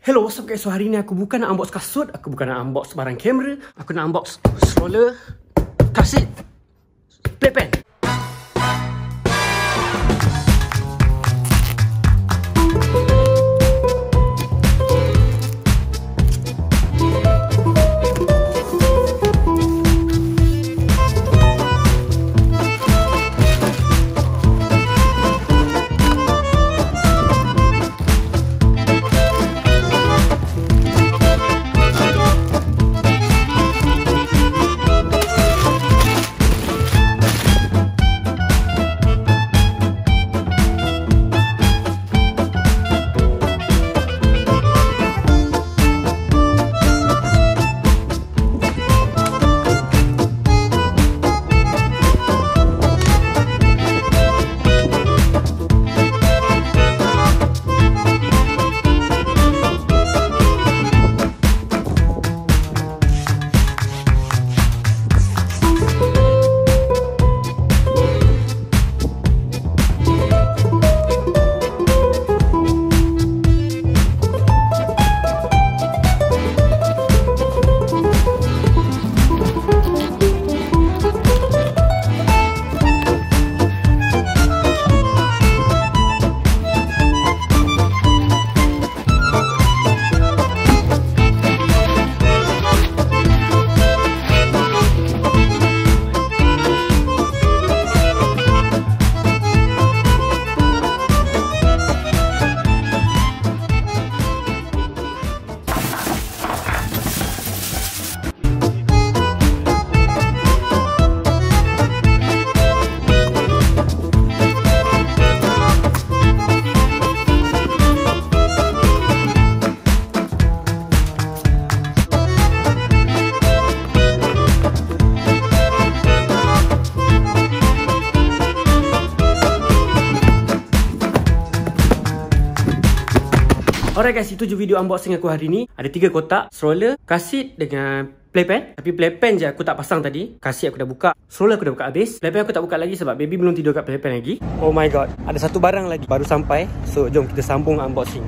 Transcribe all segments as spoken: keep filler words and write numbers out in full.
Hello, what's up guys? So hari ni aku bukan nak unbox kasut, aku bukan nak unbox barang kamera, aku nak unbox stroller, kasit, playpen. Alright guys, itu je video unboxing aku hari ni. Ada tiga kotak, stroller, kasit dengan playpen. Tapi playpen je aku tak pasang tadi. Kasit aku dah buka, stroller aku dah buka habis. Playpen aku tak buka lagi sebab baby belum tidur kat playpen lagi. Oh my god, ada satu barang lagi baru sampai. So jom kita sambung unboxing.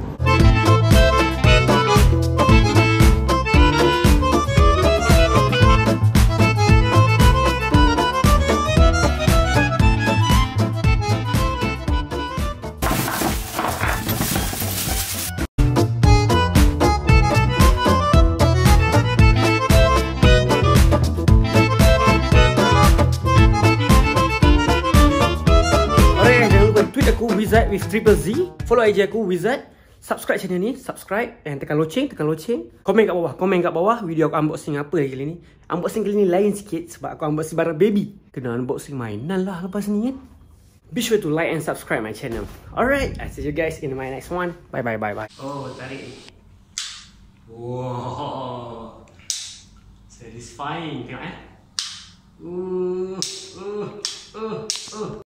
Aku Wizard with triple Z. Follow I G aku Wizard. Subscribe channel ni, subscribe dan tekan loceng, tekan loceng. Komen kat bawah, komen kat bawah video aku unboxing apa lagi kali ni. Unboxing kali ni lain sikit sebab aku unboxing barang baby. Kena unboxing mainan lah lepas ni kan. Be sure to like and subscribe my channel. Alright, I'll see you guys in my next one. Bye bye bye bye. Oh, tarik ni. Wow. Satisfying tengok eh. Uh, uh, uh, uh.